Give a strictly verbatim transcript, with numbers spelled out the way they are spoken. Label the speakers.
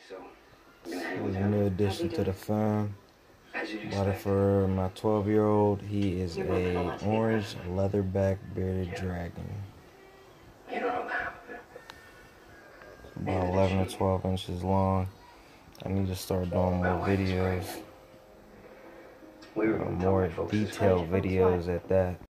Speaker 1: This is a new addition to the fam. Bought it for my twelve year old. He is a orange leatherback bearded dragon. About eleven to twelve inches long. I need to start doing more videos. Uh, more detailed videos at that.